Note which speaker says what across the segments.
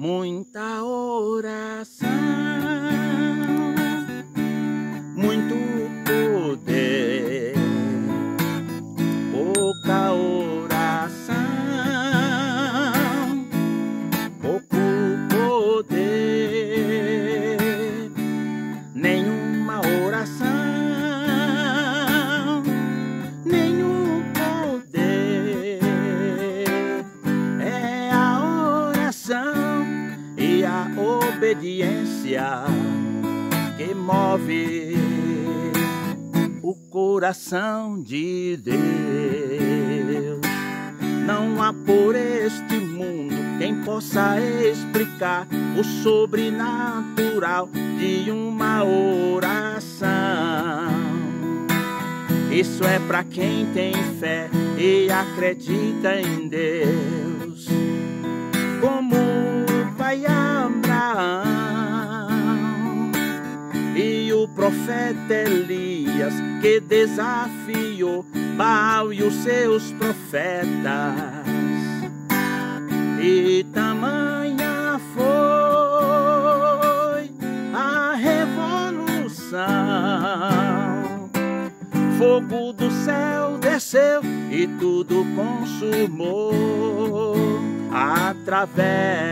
Speaker 1: muita oração, muito poder, pouca oração, pouco poder, nenhuma oração, nenhum poder. É a oração e a obediência que move o coração de Deus. Não há por este mundo quem possa explicar o sobrenatural de uma oração. Isso é pra quem tem fé e acredita em Deus, como o pai Abraão e o profeta Elias, que desafiou Baal e os seus profetas. E tamanha foi a revolução, fogo do céu desceu e tudo consumou através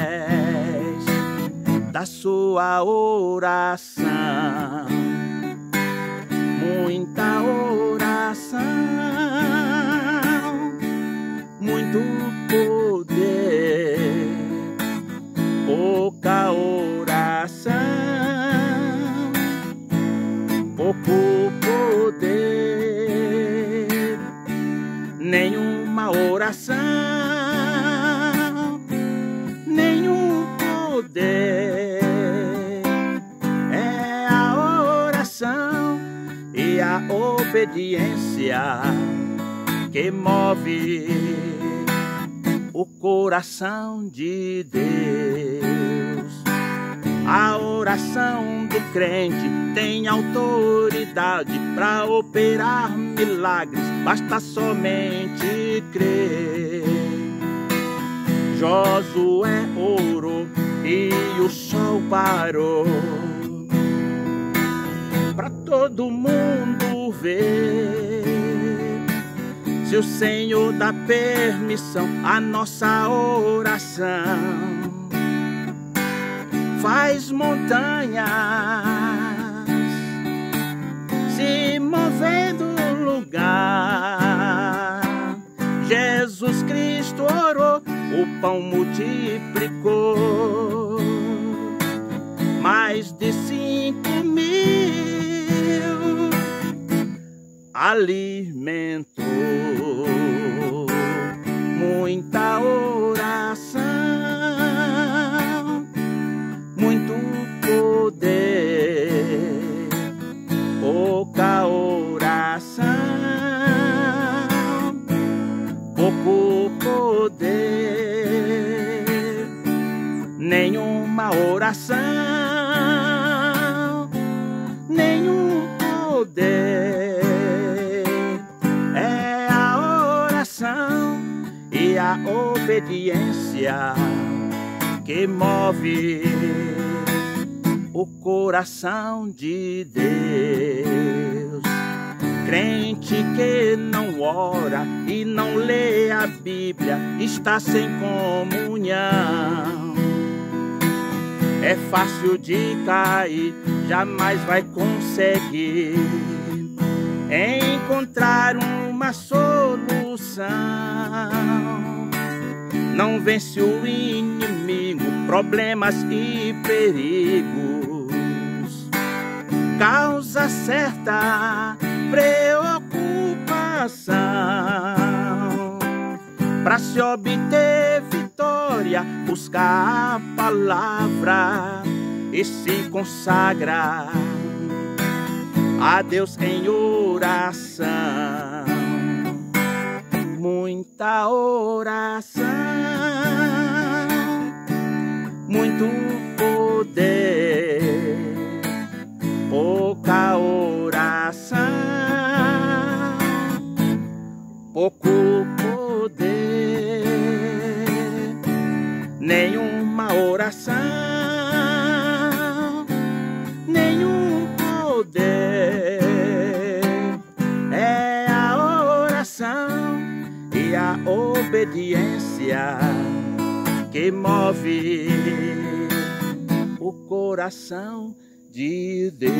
Speaker 1: da sua oração. Muita oração, muito poder, pouca oração, pouco poder, nenhuma oração, nenhum poder. É a oração e a obediência que move o coração de Deus. A oração do crente tem autoridade para operar milagres, basta somente crer. Josué orou e o sol parou pra todo mundo ver. Se o Senhor dá permissão à nossa oração, faz montanhas se mover do lugar. Jesus Cristo orou, o pão multiplicou, mais de 5.000 alimentou. Muita oração, muito poder, pouca oração, pouco poder, nenhuma oração, nenhum poder. É a oração e a obediência que move o coração de Deus. Crente que não ora e não lê a Bíblia está sem comunhão. É fácil de cair, jamais vai conseguir encontrar uma solução. Não vence o inimigo, problemas e perigos, causa certa preocupação. Para se obter vitória, busca a palavra e se consagra a Deus em oração. Muita oração, muito poder, pouca oração, pouco poder, nenhuma oração, nenhum poder. É a oração e a obediência que move o coração de Deus.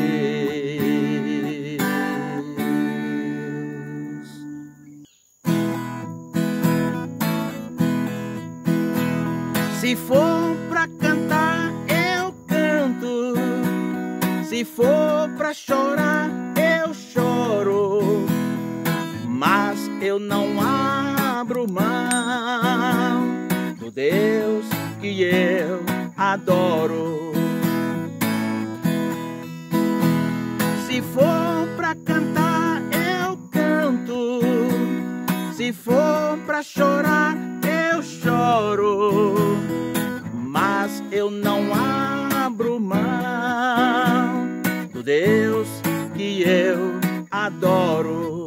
Speaker 1: Se for pra cantar, eu canto. Se for pra chorar, eu choro. Mas eu não abro mão do Deus que eu adoro. Se for pra cantar, eu canto. Se for pra chorar, eu choro. Mas eu não abro mão do Deus que eu adoro.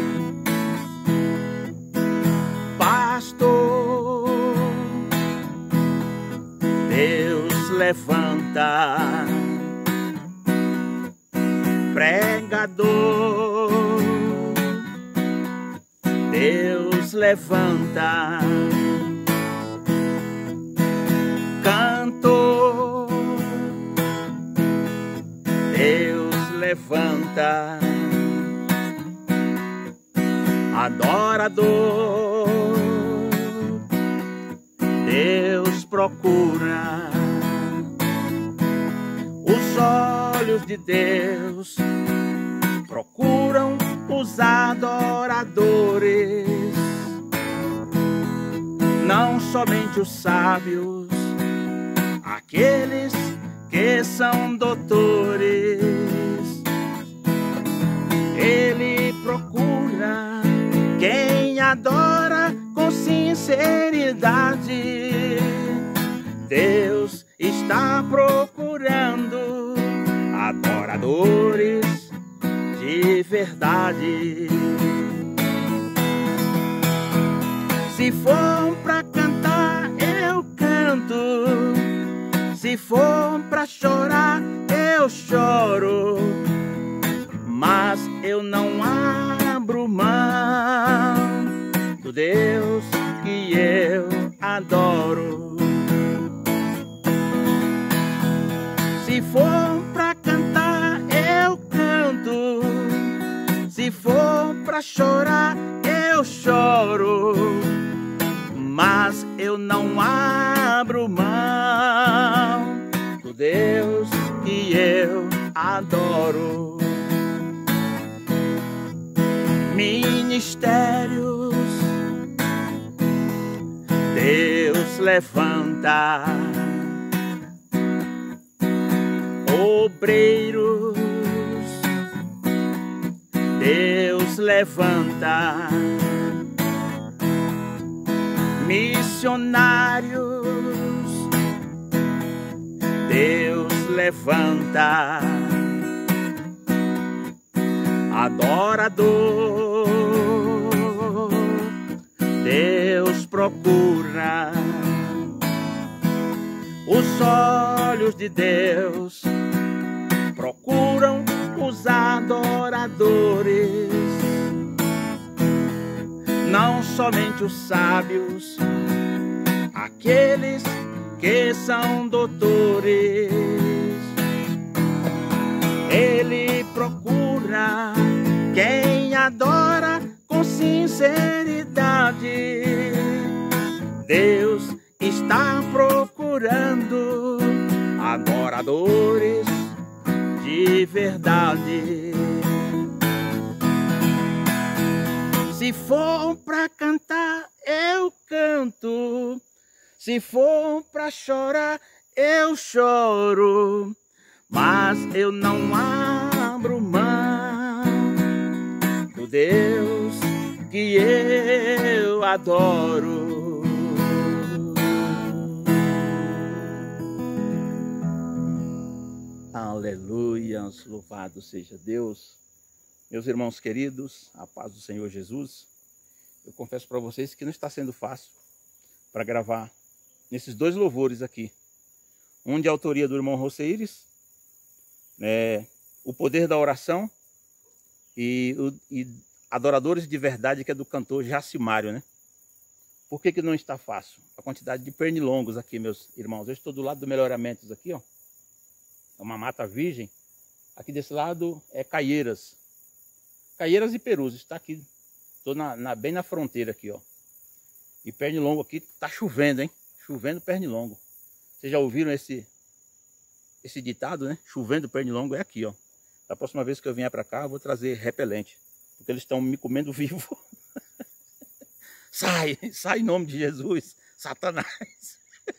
Speaker 1: Pastor, Deus levanta. Pregador, Deus levanta. Cantor, Deus levanta. Adorador, Deus procura. Os olhos de Deus procuram os adoradores, não somente os sábios, aqueles que são doutores. Ele procura quem adora com sinceridade. Deus está procurando adoradores de verdade. Se for pra cantar, eu canto. Se for pra chorar, eu choro. Mas eu não abro mão do Deus que eu adoro. Se for pra cantar, eu canto. Se for pra chorar, eu choro. Mas eu não abro mão do Deus que eu adoro. Ministérios, Deus levanta. Obreiros, Deus levanta. Missionários, Deus levanta. Adorador, Deus procura. Os olhos de Deus procuram os adoradores, não somente os sábios, aqueles que são doutores. Ele procura quem adora com sinceridade. Deus está procurando adoradores de verdade. Se for pra cantar, eu canto. Se for pra chorar, eu choro. Mas eu não abro mão do Deus que eu adoro. Aleluia, louvado seja Deus. Meus irmãos queridos, a paz do Senhor Jesus. Eu confesso para vocês que não está sendo fácil para gravar nesses dois louvores aqui, um de autoria do irmão Roceires, O Poder da Oração e Adoradores de Verdade, que é do cantor Jacimário, né? Por que não está fácil? A quantidade de pernilongos aqui, meus irmãos. Eu estou do lado do Melhoramentos aqui, ó. É uma mata virgem. Aqui desse lado é Caieiras. Caieiras e Perus. Está aqui. Estou bem na fronteira aqui, ó. E pernilongo aqui tá chovendo, hein? Chovendo pernilongo. Vocês já ouviram esse ditado, né? Chovendo pernilongo é aqui, ó. Da próxima vez que eu vier para cá, eu vou trazer repelente. Porque eles estão me comendo vivo. Sai em nome de Jesus, Satanás.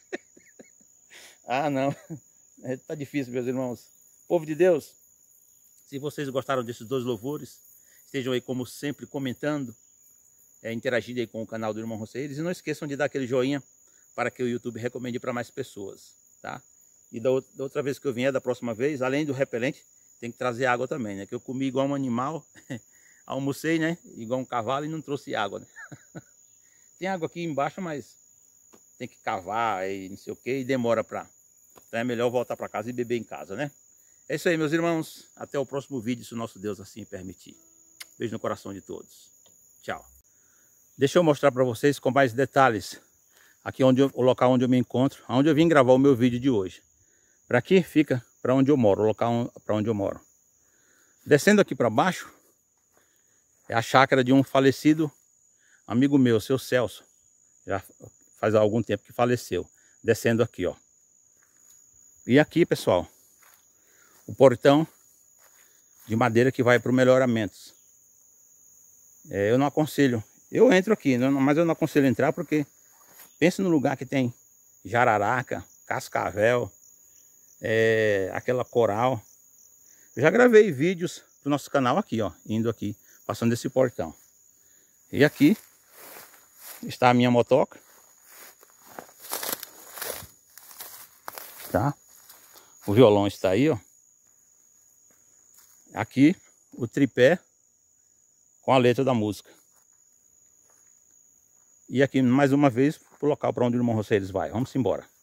Speaker 1: Ah, não. Tá difícil, meus irmãos. Povo de Deus, se vocês gostaram desses dois louvores, estejam aí como sempre comentando, interagindo aí com o canal do irmão Roceires. E não esqueçam de dar aquele joinha para que o YouTube recomende para mais pessoas, tá? E da outra vez que eu vier, da próxima vez, além do repelente, tem que trazer água também, né? Que eu comi igual um animal, almocei, né? Igual um cavalo e não trouxe água, né? Tem água aqui embaixo, mas tem que cavar e não sei o que, e demora para... Então é melhor voltar para casa e beber em casa, né? É isso aí, meus irmãos. Até o próximo vídeo, se o nosso Deus assim permitir. Beijo no coração de todos. Tchau. Deixa eu mostrar para vocês com mais detalhes aqui o local onde eu me encontro, onde eu vim gravar o meu vídeo de hoje. Para aqui fica para onde eu moro, o local para onde eu moro. Descendo aqui para baixo é a chácara de um falecido amigo meu, seu Celso. Já faz algum tempo que faleceu. Descendo aqui, ó. E aqui, pessoal, o portão de madeira que vai para o Melhoramentos. Eu não aconselho. Eu entro aqui, mas eu não aconselho entrar porque pensa no lugar que tem jararaca, cascavel, aquela coral. Eu já gravei vídeos pro nosso canal aqui, ó, indo aqui, passando esse portão. E aqui está a minha motoca, tá? O violão está aí, ó. Aqui o tripé com a letra da música. E aqui mais uma vez pro local para onde o irmão Roceires vai. Vamos embora.